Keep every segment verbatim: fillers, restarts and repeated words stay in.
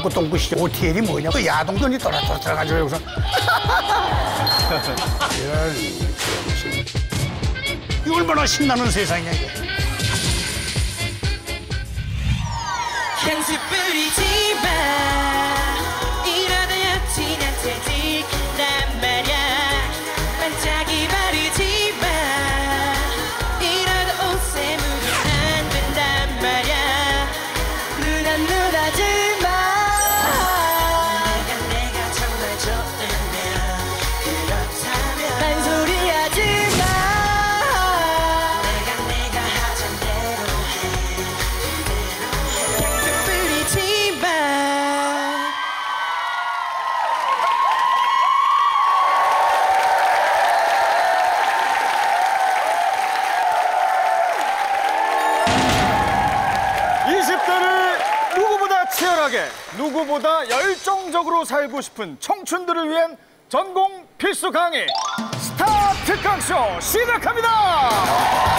똥꾸 똥꾸시 오티엘이 뭐냐? 그 야동돈이 돌아돌아가지고 여기서 이런 얼마나 신나는 세상이야 이게. 향수 뿌리지 마. 이러다 여친 한테 들킨단 말야. 반짝이 바르지 마. 이러다 옷에 묻으면 안 된단 말야. 눈 안 눈하지 마. 내가 내가 정말 좋다면 그렇다면 딴소리하지 마. 내가 내가 하던 대로 해. 그대로 해. 뿌리지 마. 이십 대를 누구보다 치열하게, 누구보다 열정적으로 살고 싶은 청춘들을 위한 전공 필수 강의 스타 특강쇼 시작합니다.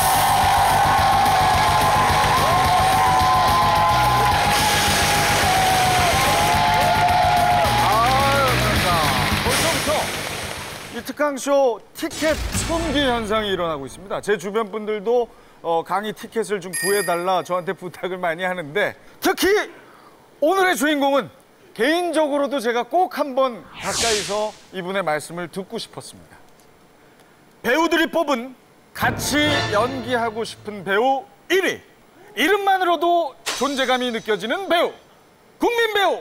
이 특강쇼 티켓 손귀 현상이 일어나고 있습니다. 제 주변 분들도 어, 강의 티켓을 좀 구해달라 저한테 부탁을 많이 하는데, 특히 오늘의 주인공은 개인적으로도 제가 꼭 한번 가까이서 이분의 말씀을 듣고 싶었습니다. 배우들이 뽑은 같이 연기하고 싶은 배우 일 위, 이름만으로도 존재감이 느껴지는 배우, 국민 배우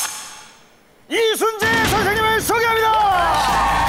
이순재 선생님을 소개합니다.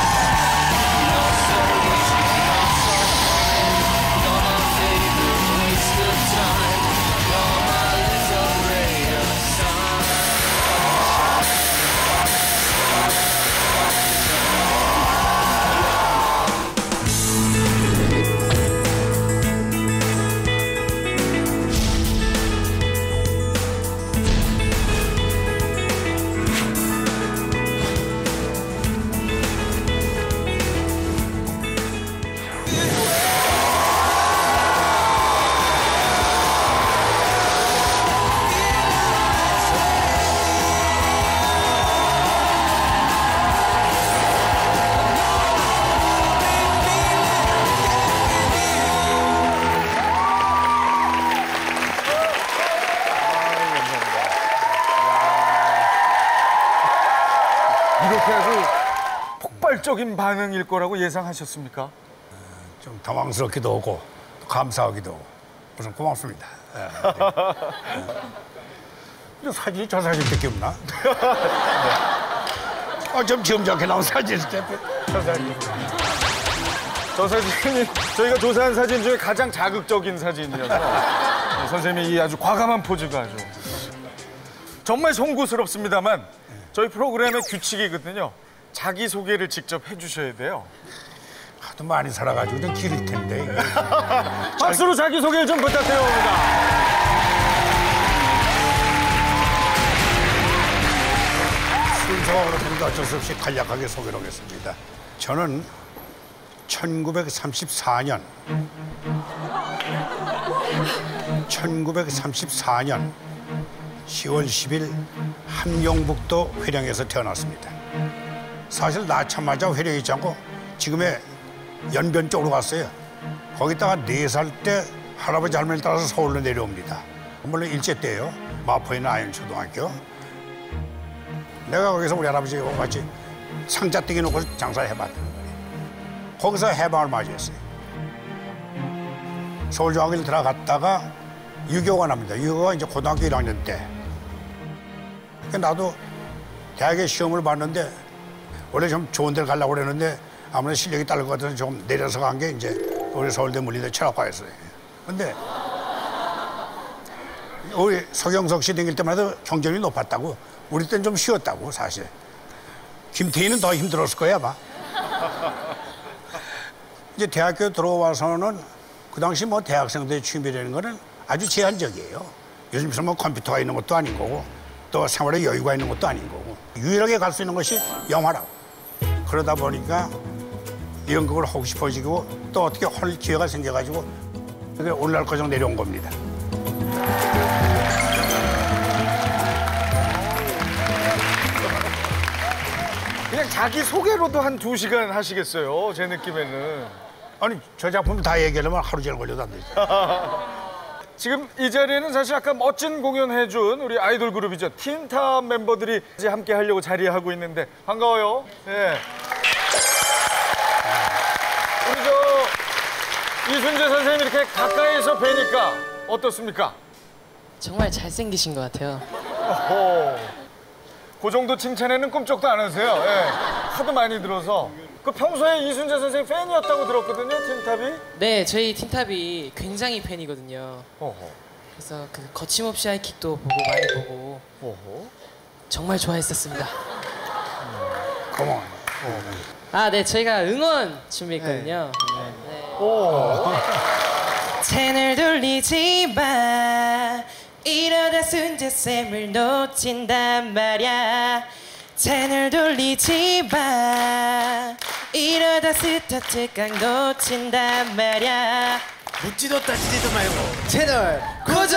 이렇게 아주 폭발적인 반응일 거라고 예상하셨습니까? 좀 당황스럽기도 하고 감사하기도 하고 우선 고맙습니다. 네, 네. 사진이 저 사진밖에 없나? 네. 아, 좀 지엄작게 나온 사진일 때. 저 사진. 저 사진이 저희가 조사한 사진 중에 가장 자극적인 사진이어서 네, 선생님이 이 아주 과감한 포즈가 아주 정말 송구스럽습니다만 저희 프로그램의 규칙이거든요. 자기소개를 직접 해주셔야 돼요. 하도 많이 살아가지고 좀 길을 텐데. 박수로 자기소개를 좀 부탁드립니다. 순서가 그렇습니다. 어쩔 수 없이 간략하게 소개를 하겠습니다. 저는 천구백삼십사 년 천구백삼십사 년 시월 십일 함경북도 회령에서 태어났습니다. 사실 낳자마자 회령에 있지 않고 지금의 연변 쪽으로 갔어요. 거기다가 네 살 때 할아버지 할머니를 따라서 서울로 내려옵니다. 물론 일제 때예요. 마포에 있는 아현초등학교. 내가 거기서 우리 할아버지하고 같이 상자떼기 놓고 장사를 해봤던 거예요. 거기서 해방을 맞이했어요. 서울중앙교를 들어갔다가 유교가 납니다. 유교가 이제 고등학교 일 학년 때. 나도 대학에 시험을 봤는데 원래 좀 좋은 데를 가려고 그랬는데 아무래도 실력이 딸릴 것 같아서 좀 내려서 간 게 이제 우리 서울대 물리대 철학과였어요. 근데 우리 서경석 씨 다닐 때만 해도 경쟁이 높았다고. 우리 때는 좀 쉬웠다고 사실. 김태희는 더 힘들었을 거야 아마. 이제 대학교 들어와서는 그 당시 뭐 대학생들의 취미라는 거는 아주 제한적이에요. 요즘처럼 뭐 컴퓨터가 있는 것도 아닌 거고 또 생활에 여유가 있는 것도 아닌 거고 유일하게 갈 수 있는 것이 영화라고. 그러다 보니까 연극을 하고 싶어지고 또 어떻게 할 기회가 생겨가지고 오늘날 과정 내려온 겁니다. 그냥 자기 소개로도 한 두 시간 하시겠어요, 제 느낌에는. 아니 저 작품 다 얘기하려면 하루 종일 걸려도 안 되지. 지금 이 자리에는 사실 아까 멋진 공연해준 우리 아이돌 그룹이죠. 틴탑 멤버들이 이제 함께 하려고 자리하고 있는데 반가워요. 예. 우리 저 이순재 선생님 이렇게 가까이서 뵈니까 어떻습니까? 정말 잘생기신 것 같아요. 어허. 그 정도 칭찬에는 꿈쩍도 안 하세요. 예. 하도 많이 들어서. 그 평소에 이순재 선생님 팬이었다고 들었거든요, 틴탑이. 네, 저희 틴탑이 굉장히 팬이거든요. 어허. 그래서 그 거침없이 하이킥도 보고 많이 보고 어허. 정말 좋아했었습니다. 고마워. 아, 네, 저희가 응원 준비했거든요. 네. 오. 채널 돌리지 마. 이러다 순재쌤을 놓친단 말야. 채널 돌리지 마. 이러다 스타트 깡 놓친단 말야. 묻지도 따지지도 말고 채널 고정!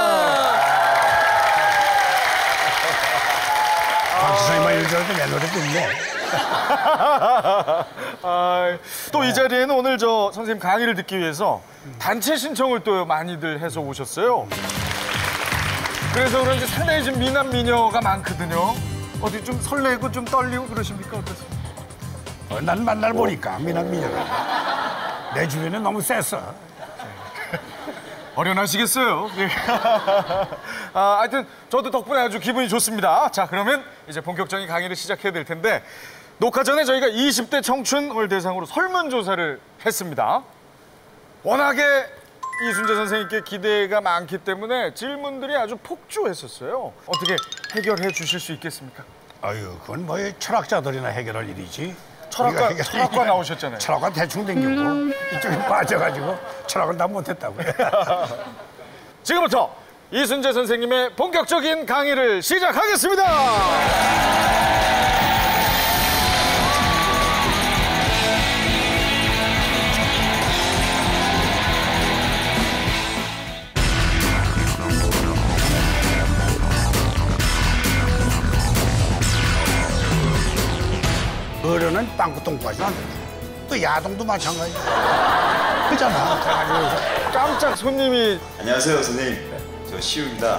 박수성이만 이럴 줄 알고 내 노래 듣네. 아, 또 이 자리에는 오늘 저 선생님 강의를 듣기 위해서 단체 신청을 또 많이들 해서 오셨어요. 그래서 그런지 상당히 지금 미남 미녀가 많거든요. 어디 좀 설레고 좀 떨리고 그러십니까? 어떠세요? 어, 난 만날 보니까 미남 미녀가 내 주변에 너무 셌어. 어련하시겠어요. 예. 아, 하여튼 저도 덕분에 아주 기분이 좋습니다. 자, 그러면 이제 본격적인 강의를 시작해야 될 텐데 녹화 전에 저희가 이십 대 청춘을 대상으로 설문조사를 했습니다. 워낙에 이순재 선생님께 기대가 많기 때문에 질문들이 아주 폭주했었어요. 어떻게 해결해 주실 수 있겠습니까? 아유, 그건 뭐 철학자들이나 해결할 일이지. 철학과, 우리가 해결할 철학과 일이야. 나오셨잖아요. 철학과 대충 댕기고 이쪽에 빠져가지고 철학을 다 못했다고요. 지금부터 이순재 선생님의 본격적인 강의를 시작하겠습니다. 어른은 빵꾸똥까지는 안 된다. 또 야동도 마찬가지야. 그잖아. 그래가지고 깜짝 손님이 안녕하세요, 선생님. 저 시우입니다.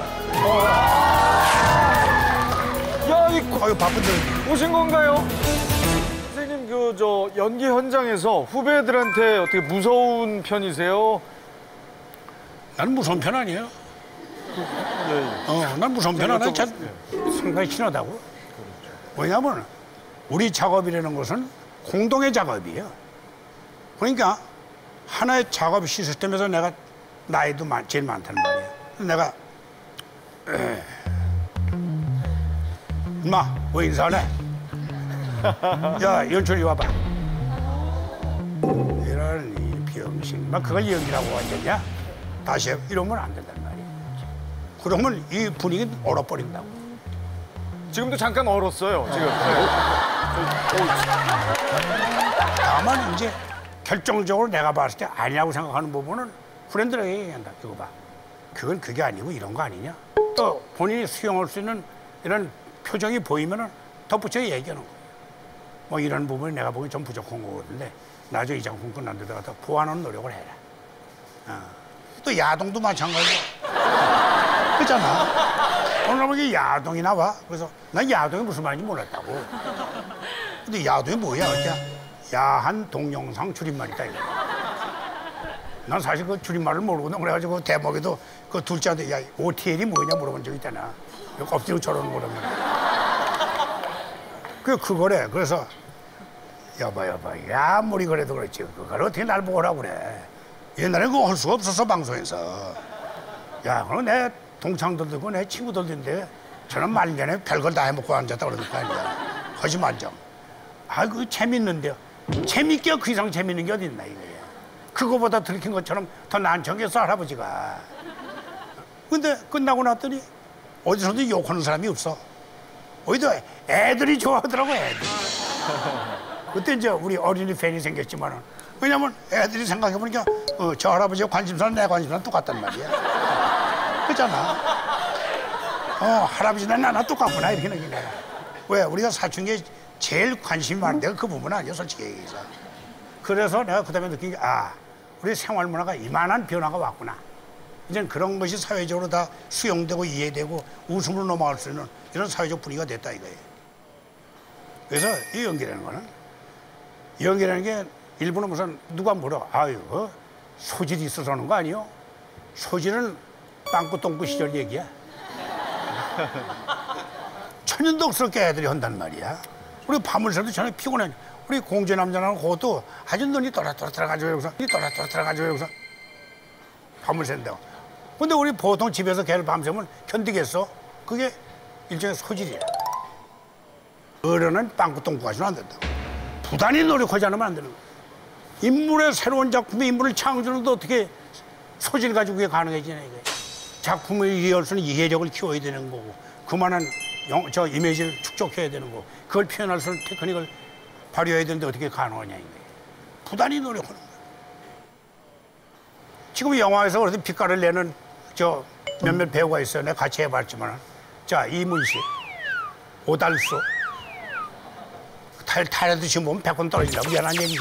야, 이 아유 바쁜데 오신 건가요? 선생님 그 저 연기 현장에서 후배들한테 어떻게 무서운 편이세요? 나는 무서운 편 아니에요. 예. 어, 난 무서운 편 아니야. 참 상당히 친하다고. 왜냐면 우리 작업이라는 것은 공동의 작업이에요. 그러니까 하나의 작업 시스템에서 내가 나이도 많, 제일 많다는 말이야. 내가 에, 인마 왜 인사하네? 야 연출이 와봐. 이런 이 병신 막 그걸 연기라고 하겠냐? 다시 해. 이러면 안 된단 말이야. 그러면 이 분위기 얼어버린다고. 지금도 잠깐 얼었어요. 지금. 다만 이제 결정적으로 내가 봤을 때 아니라고 생각하는 부분은 프렌드에게 얘기한다. 이거 봐. 그건 그게 아니고 이런 거 아니냐? 또 본인이 수용할 수 있는 이런 표정이 보이면은 덧붙여 얘기하는 거예요. 뭐 이런 부분이 내가 보기엔 좀 부족한 거거든요. 나중에 이 작품 끝난 데다가 더 보완하는 노력을 해라. 어. 또 야동도 마찬가지야. 그렇잖아. 오늘 보기 야동이 나와. 그래서 난 야동이 무슨 말인지 몰랐다고. 근데 야동이 뭐야? 그냥 야한 동영상 줄임말이다 이거. 난 사실 그 줄임말을 모르거든. 그래가지고 대목에도 그 둘째한테 야 오티엘이 뭐냐 물어본 적 있잖아. 엎드리고 저러는 거라면. 그 그거래. 그래서 여봐 여봐 야 아무리 그래도 그렇지 그걸 어떻게 날 보고 오라고 그래. 옛날에 그거 할 수가 없었어 방송에서. 야 그럼 내 동창들도 내 친구들인데 저는 말년에 별걸 다 해먹고 앉았다 그러는 거 아니야. 하지 말자. 아 그 재밌는데요. 재밌게 그 이상 재밌는 게 어디 있나 이거야. 그거보다 들킨 것처럼 더 난청했어 할아버지가. 근데 끝나고 났더니 어디서도 욕하는 사람이 없어. 오히려 애들이 좋아하더라고 애들. 그때 이제 우리 어린이 팬이 생겼지만은 왜냐면 애들이 생각해보니까 어, 저 할아버지의 관심사는 내 관심사는 똑같단 말이야. 그렇잖아. 어 할아버지는 나나 똑같구나 이렇게 느낀 거야. 왜 우리가 사춘기에 제일 관심이 많은 데가 그 부분 아니에요, 솔직히 얘기해서. 그래서 내가 그다음에 느낀 게, 아, 우리 생활 문화가 이만한 변화가 왔구나. 이제 그런 것이 사회적으로 다 수용되고 이해되고 웃음으로 넘어갈 수 있는 이런 사회적 분위기가 됐다 이거예요. 그래서 이 연기라는 거는, 연기라는 게 일부는 무슨 누가 물어, 아유, 어? 소질이 있어서 하는 거 아니요? 소질은 빵꾸 똥꾸 시절 얘기야. 천연덕스럽게 애들이 한단 말이야. 우리 밤을 새도 저녁 피곤해. 우리 공주 남자랑 그것도 아주 눈이 또라또라가지고 여기서 이 또라또라가지고 여기서 밤을 샌다고. 근데 우리 보통 집에서 걔를 밤새면 견디겠어? 그게 일종의 소질이야. 어른은 빵꾸 똥꾸 가지고는 안 된다고. 부단히 노력하지 않으면 안 되는 거야. 인물의 새로운 작품에 인물을 창조하는데 어떻게 소질 가지고 그게 가능해지냐 이거야. 작품을 이해할 수는 이해력을 키워야 되는 거고 그만한 영, 저 이미지를 축적해야 되는 거고 그걸 표현할 수 있는 테크닉을 발휘해야 되는데 어떻게 가능하냐 이거야. 부단히 노력하는 거야. 지금 영화에서 그래도 빛깔을 내는 저 몇몇 배우가 있어요. 내가 같이 해봤지만 자 이문식, 오달수 탈, 탈에도 지금 보면 백 번 떨어진다고 미안한 얘기죠.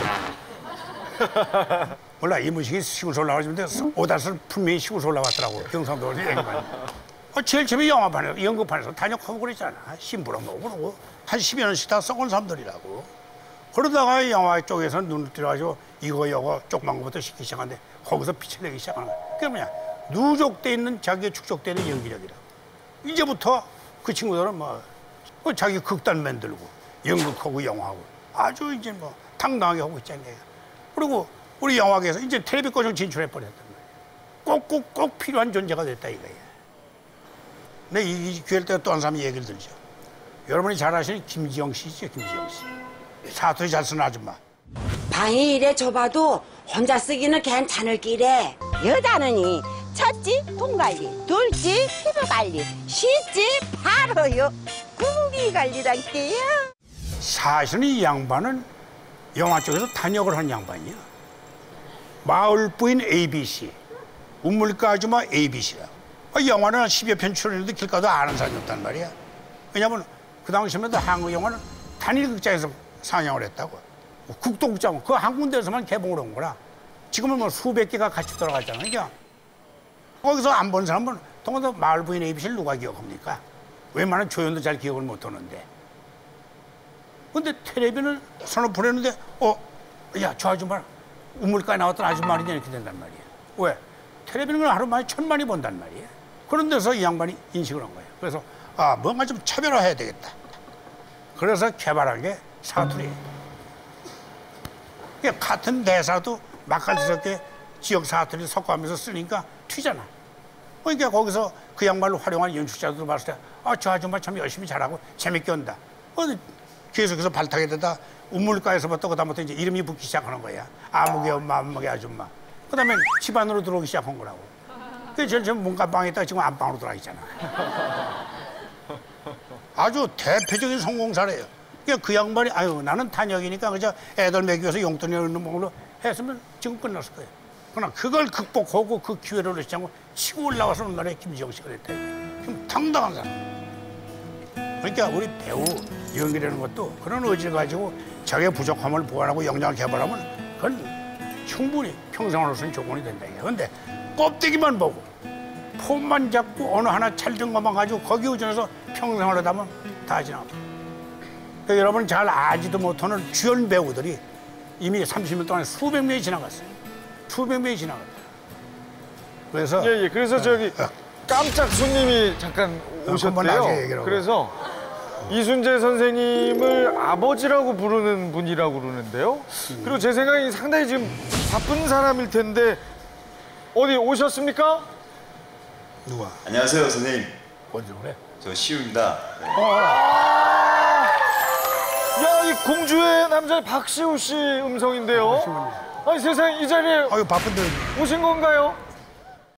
몰라 이문식이 시골서 올라가는데 오달수는 분명히 시골서 올라갔더라고. 경상도 얘기만. 어, 제일 처음에 영화판에서 연극판에서 단역하고 그랬잖아. 심부름 오고 그러고 한 십여 년씩 다 썩은 사람들이라고. 그러다가 영화 쪽에서 눈을 들어가지고 이거 이거 조그만 것부터 시키기 시작하는데 거기서 빛을 내기 시작하는 거야. 그게 뭐냐 누적돼 있는 자기의 축적되는 연기력이라고. 이제부터 그 친구들은 뭐, 뭐 자기 극단 만들고 연극하고 영화하고 아주 이제 뭐 당당하게 하고 있잖아요. 그리고 우리 영화계에서 이제 텔레비 고정 진출해버렸단 말이에요. 꼭꼭 꼭 필요한 존재가 됐다 이거예요. 근데 이 기회를 때 또 한 사람이 얘기를 들죠. 여러분이 잘 아시는 김지영 씨죠, 김지영 씨. 사투리 잘 쓰는 아줌마. 방이 이래 좁아도 혼자 쓰기는 괜찮을 끼래. 여자는이 첫째 돈 관리, 둘째 피부 관리, 셋째 바로요 군기 관리랄게요. 사실은 이 양반은 영화 쪽에서 단역을 한 양반이야. 마을 부인 에이비씨, 우물가 아줌마 에이비씨라. 영화는 한 십여 편 출연했는데 길 가도 아는 사람이 없단 말이야. 왜냐면 그 당시에도 한국 영화는 단일 극장에서 상영을 했다고. 국도극장, 그 한 군데에서만 개봉을 한 거라. 지금은 뭐 수백 개가 같이 돌아갔잖아. 그러니까 거기서 안 본 사람은 동안도 마을 부인 에이비씨를 누가 기억합니까? 웬만한 조연도 잘 기억을 못 하는데. 근데 텔레비는 선언을 했는데 어, 야, 저 아줌마 우물가에 나왔던 아줌마냐 이렇게 된단 말이야. 왜? 텔레비는 하루 만에 천만이 본단 말이야. 그런 데서 이 양반이 인식을 한 거예요. 그래서 아, 뭔가 좀 차별화해야 되겠다. 그래서 개발한 게 사투리. 같은 대사도 맛깔스럽게 지역 사투리를 섞어가면서 쓰니까 튀잖아. 그러니까 거기서 그 양반을 활용한 연출자들도 봤을 때 아, 저 아줌마 참 열심히 잘하고 재밌게 온다. 계속해서 발탁이 되다 우물가에서부터 그다음부터 이제 이름이 붙기 시작하는 거야. 아무개 엄마, 아무개 아줌마. 그다음에 집안으로 들어오기 시작한 거라고. 그게 제일 처음 문간방에 있다가 지금 안방으로 들어가 있잖아. 아주 대표적인 성공 사례예요. 그러니까 그 양반이 아유 나는 단역이니까 그저 애들 먹여서 용돈이 없는 걸로 했으면 지금 끝났을 거예요. 그러나 그걸 극복하고 그 기회를 놓치지 않고 치고 올라와서 오늘날에 김지영 씨가 됐다. 좀 당당한 사람. 그러니까 우리 배우 연기라는 것도 그런 의지를 가지고 자기의 부족함을 보완하고 역량을 개발하면 그건 충분히 평생으로서는 조건이 된다. 그런데 껍데기만 보고 폼만 잡고 어느 하나 찰진 것만 가지고 거기 의존해서 평생을 하다 보면 다 지나갑니다. 그러니까 여러분 잘 아지도 못하는 주연 배우들이 이미 삼십 년 동안 수백 명이 지나갔어요. 수백 명이 지나갔어요. 그래서 예, 예. 그래서 저기 깜짝 손님이 잠깐 오셨대요. 그래서 이순재 선생님을 아버지라고 부르는 분이라고 그러는데요. 그리고 제 생각에 상당히 지금 바쁜 사람일 텐데 어디 오셨습니까? 누가? 안녕하세요, 선생님. 어디 그래? 저 시우입니다. 네. 아, 야, 이 공주의 남자 박시우 씨 음성인데요. 아니 세상에 이 자리에 아유 바쁜데 오신 건가요?